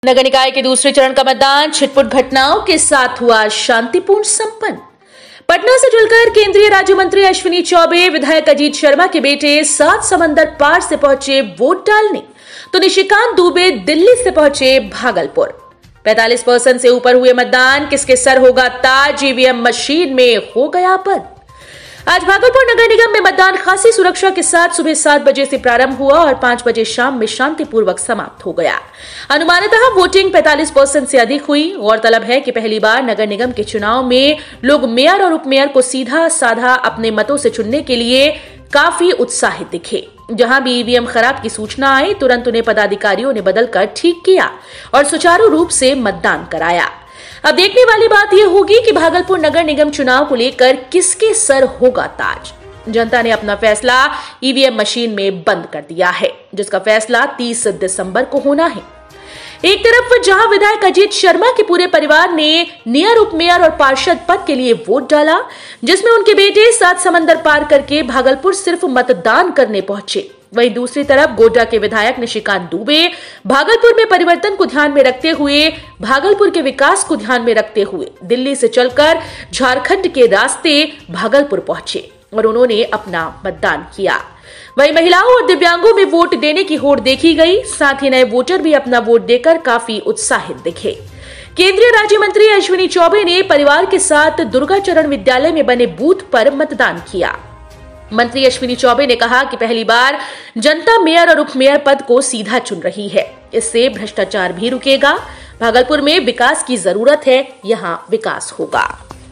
नगर निकाय के दूसरे चरण का मतदान छिटपुट घटनाओं के साथ हुआ शांतिपूर्ण संपन्न। पटना से जुड़कर केंद्रीय राज्य मंत्री अश्विनी चौबे विधायक अजीत शर्मा के बेटे 7 समंदर पार से पहुंचे वोट डालने, तो निशिकांत दुबे दिल्ली से पहुंचे भागलपुर। 45% से ऊपर हुए मतदान, किसके सर होगा ताज, ईवीएम मशीन में हो गया बंद। आज भागलपुर नगर निगम में मतदान खासी सुरक्षा के साथ सुबह 7 बजे से प्रारंभ हुआ और 5 बजे शाम में शांतिपूर्वक समाप्त हो गया। अनुमानतः वोटिंग 45% से अधिक हुई। गौरतलब है कि पहली बार नगर निगम के चुनाव में लोग मेयर और उपमेयर को सीधा साधा अपने मतों से चुनने के लिए काफी उत्साहित दिखे। जहां भी ईवीएम खराब की सूचना आई, तुरंत उन्हें पदाधिकारियों ने बदलकर ठीक किया और सुचारू रूप से मतदान कराया। अब देखने वाली बात यह होगी कि भागलपुर नगर निगम चुनाव को लेकर किसके सर होगा ताज। जनता ने अपना फैसला ईवीएम मशीन में बंद कर दिया है, जिसका फैसला 30 दिसंबर को होना है। एक तरफ जहां विधायक अजीत शर्मा के पूरे परिवार ने मेयर, उपमेयर और पार्षद पद के लिए वोट डाला, जिसमें उनके बेटे 7 समंदर पार करके भागलपुर सिर्फ मतदान करने पहुंचे, वहीं दूसरी तरफ गोड्डा के विधायक निशिकांत दुबे भागलपुर में परिवर्तन को ध्यान में रखते हुए, भागलपुर के विकास को ध्यान में रखते हुए दिल्ली से चलकर झारखंड के रास्ते भागलपुर पहुंचे और उन्होंने अपना मतदान किया। वहीं महिलाओं और दिव्यांगों में वोट देने की होड़ देखी गई। साथ ही नए वोटर भी अपना वोट देकर काफी उत्साहित दिखे। केंद्रीय राज्य मंत्री अश्विनी चौबे ने परिवार के साथ दुर्गाचरण विद्यालय में बने बूथ पर मतदान किया। मंत्री अश्विनी चौबे ने कहा कि पहली बार जनता मेयर और उपमेयर पद को सीधा चुन रही है, इससे भ्रष्टाचार भी रुकेगा। भागलपुर में विकास की जरूरत है, यहाँ विकास होगा।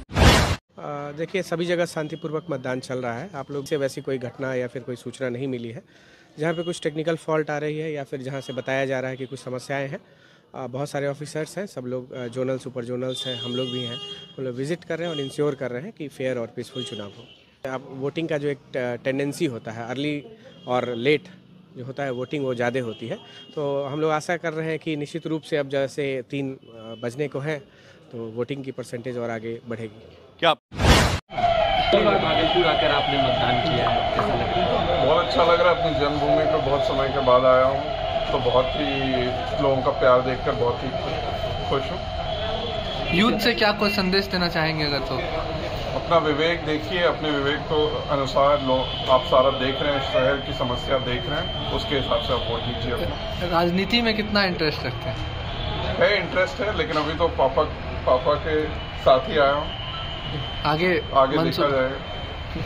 देखिए, सभी जगह शांतिपूर्वक मतदान चल रहा है। आप लोग से वैसी कोई घटना या फिर कोई सूचना नहीं मिली है। जहाँ पे कुछ टेक्निकल फॉल्ट आ रही है या फिर जहाँ से बताया जा रहा है कि कुछ समस्याएं हैं, बहुत सारे ऑफिसर्स हैं, सब लोग जोनल सुपर जोनल्स हैं, हम लोग भी हैं, हम लोग विजिट कर रहे हैं और इंश्योर कर रहे हैं कि फेयर और पीसफुल चुनाव हो। अब वोटिंग का जो एक टेंडेंसी होता है, अर्ली और लेट जो होता है वोटिंग, वो ज़्यादा होती है। तो हम लोग आशा कर रहे हैं कि निश्चित रूप से अब जैसे 3 बजने को हैं तो वोटिंग की परसेंटेज और आगे बढ़ेगी। क्या भागलपुर आकर आपने मतदान किया है, कैसा लग रहा है? बहुत अच्छा लग रहा है। अपनी जन्मभूमि पर बहुत समय के बाद आया हूँ, तो बहुत ही लोगों का प्यार देखकर बहुत ही खुश हूँ। यूथ से क्या कोई संदेश देना चाहेंगे अगर तो? अपना विवेक देखिए, अपने विवेक को अनुसार आप सारा देख रहे हैं, शहर की समस्या देख रहे हैं, उसके हिसाब से आप वोट दीजिए। राजनीति में कितना इंटरेस्ट रखते हैं? है इंटरेस्ट है, लेकिन अभी तो पापा के साथ ही आया हूँ। आगे देखा जाएगा।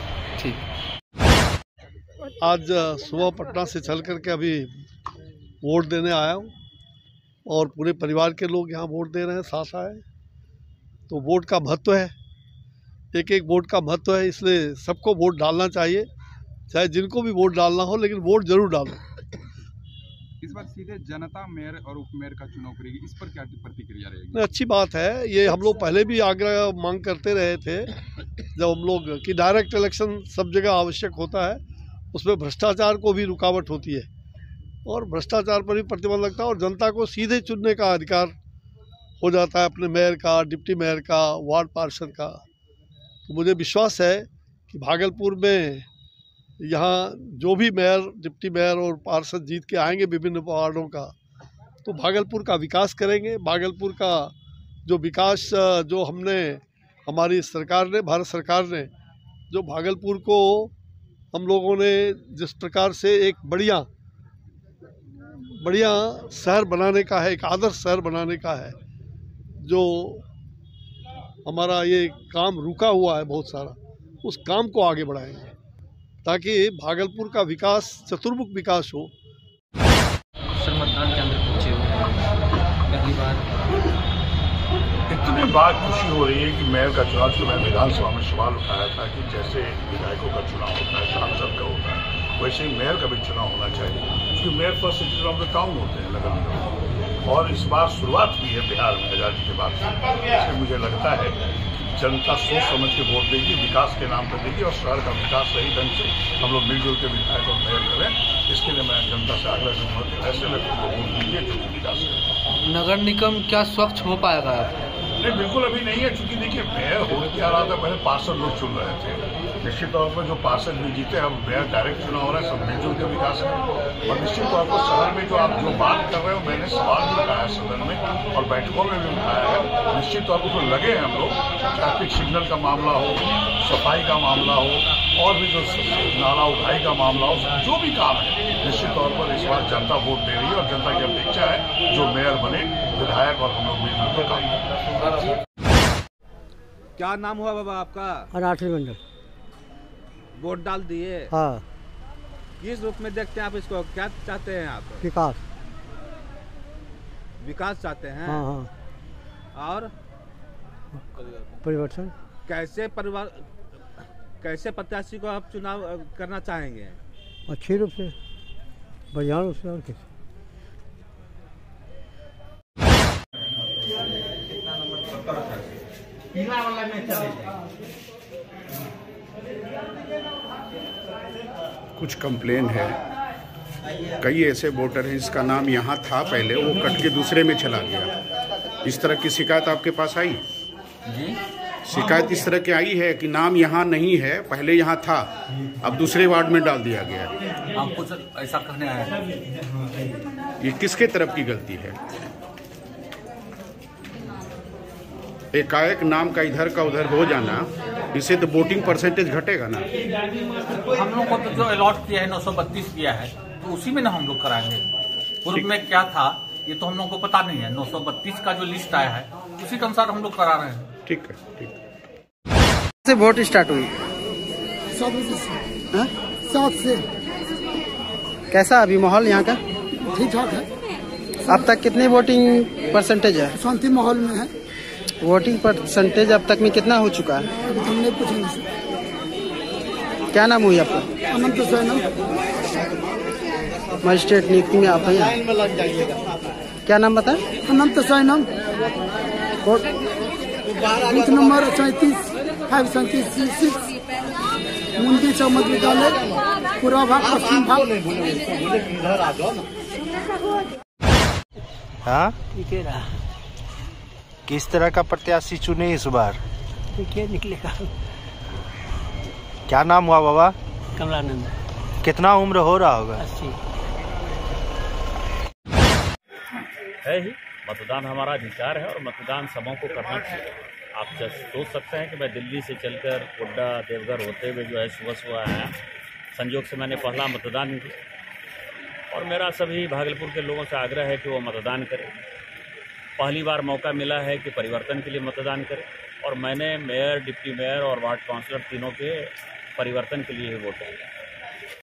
ठीक। आज सुबह पटना से चल करके अभी वोट देने आया हूँ और पूरे परिवार के लोग यहाँ वोट दे रहे हैं, साथ आए। तो वोट का महत्व है, एक एक वोट का महत्व है, इसलिए सबको वोट डालना चाहिए, चाहे जिनको भी वोट डालना हो, लेकिन वोट जरूर डालो। इस बार सीधे जनता मेयर और उपमेयर का चुनाव करेगी, इस पर क्या प्रतिक्रिया रहेगी? अच्छी बात है, ये हम लोग पहले भी आग्रह मांग करते रहे थे जब हम लोग कि डायरेक्ट इलेक्शन सब जगह आवश्यक होता है, उसमें भ्रष्टाचार को भी रुकावट होती है और भ्रष्टाचार पर भी प्रतिबंध लगता है और जनता को सीधे चुनने का अधिकार हो जाता है, अपने मेयर का, डिप्टी मेयर का, वार्ड पार्षद का। तो मुझे विश्वास है कि भागलपुर में यहाँ जो भी मेयर, डिप्टी मेयर और पार्षद जीत के आएंगे विभिन्न वार्डों का, तो भागलपुर का विकास करेंगे। भागलपुर का जो विकास जो हमारी सरकार ने, भारत सरकार ने जो भागलपुर को हम लोगों ने जिस प्रकार से एक बढ़िया शहर बनाने का है, एक आदर्श शहर बनाने का है, जो हमारा ये काम रुका हुआ है बहुत सारा, उस काम को आगे बढ़ाएंगे ताकि भागलपुर का विकास चतुर्मुख विकास हो। सर, मतदान केंद्र पहुंचे हुए पहली बार, इतनी बात खुशी हो रही है कि मेयर का चुनाव, जो मैं विधानसभा में सवाल उठाया था कि जैसे विधायकों का चुनाव होता है, सांसद का होता है, वैसे ही मेयर का भी चुनाव होना चाहिए, क्योंकि mayor first citizen of the town होते हैं नगर निगम। और इस बार शुरुआत हुई है बिहार में आज़ादी के बाद से, इसलिए मुझे लगता है जनता सोच समझ के वोट देगी, विकास के नाम पर देगी और शहर का विकास सही ढंग से हम लोग मिलजुल के विधायक और मेयर करें। इसके लिए मैं जनता से आग्रह करूँगा कि ऐसे व्यक्ति को वोट दीजिए जो विकास करें। नगर निगम क्या स्वच्छ हो पाएगा? नहीं, बिल्कुल अभी नहीं है, क्योंकि देखिए मेयर हो क्या रहा था, पहले पार्षद लोग चुन रहे थे। निश्चित तौर पर जो पार्षद भी जीते, अब मेयर डायरेक्ट चुनाव हो रहा है, सब मिलजुल के विकास करें। और निश्चित तौर पर शहर में जो आप जो बात कर रहे हो, मैंने सवाल भी उठाया सदन में और बैठकों में भी उठाया है। निश्चित तौर पर तो लगे हैं हम लोग, ट्रैफिक सिग्नल का मामला हो, सफाई का मामला हो, और भी जो नाला उठाई का मामला हो, जो भी काम है निश्चित तौर पर इस बार जनता वोट दे रही है और जनता की अपेक्षा है जो मेयर बने, विधायक और हम लोग मिलजुल कर काम करें। क्या नाम हुआ बाबा आपका? राठौर मंडल। वोट डाल दिए? हाँ। किस रूप में देखते हैं आप इसको? क्या चाहते हैं आप? विकास। विकास चाहते हैं? हाँ हाँ। और परिवर्तन। कैसे प्रत्याशी को आप चुनाव करना चाहेंगे? अच्छे रूप से, बढ़िया रूप से। और कैसे? कुछ कंप्लेन है, कई ऐसे वोटर हैं जिसका नाम यहाँ था पहले, वो कट के दूसरे में चला गया। इस तरह की शिकायत आपके पास आई? जी, शिकायत इस तरह की आई है कि नाम यहाँ नहीं है, पहले यहाँ था, अब दूसरे वार्ड में डाल दिया गया। हम कुछ ऐसा कहने आए हैं। ये किसके तरफ की गलती है? एकाएक नाम का इधर का उधर हो जाना, इससे तो वोटिंग परसेंटेज घटेगा ना। हम लोग को तो जो अलॉट किया है 932 किया है, तो उसी में ना हम लोग कराएंगे। पूर्व में क्या था ये तो हम लोग को पता नहीं है। 932 का जो लिस्ट आया है उसी के अनुसार हम लोग करा रहे हैं। ठीक है, ठीक है। से वोट स्टार्ट हुई 7 से। कैसा अभी माहौल यहाँ का? ठीक ठाक है। अब तक कितनी वोटिंग परसेंटेज है? शांति माहौल में है। वोटिंग परसेंटेज अब तक में कितना हो चुका है? अभी तो नहीं पूछेंगे। क्या नाम हुई आपका? अनंत सैनम। मजिस्ट्रेट नियुक्ति में आप हैं? क्या नाम बताएं? अनंत सैनम। बूथ नंबर 37 मुंडी चौमत विद्यालय, पूरा भाग, पश्चिम भाग। हाँ, किस तरह का प्रत्याशी चुने इस बार? देखिए निकलेगा। क्या नाम हुआ बाबा? कमलानंद। कितना उम्र हो रहा होगा? 80 है ही। मतदान हमारा अधिकार है और मतदान सबों को करना चाहिए। आप सोच सकते हैं कि मैं दिल्ली से चलकर गोड्डा देवघर होते हुए जो है सुबह आया। संयोग से मैंने पहला मतदान किया और मेरा सभी भागलपुर के लोगों से आग्रह है कि वो मतदान करें। पहली बार मौका मिला है कि परिवर्तन के लिए मतदान करें और मैंने मेयर, डिप्टी मेयर और वार्ड काउंसलर तीनों के परिवर्तन के लिए ही वोट डाला।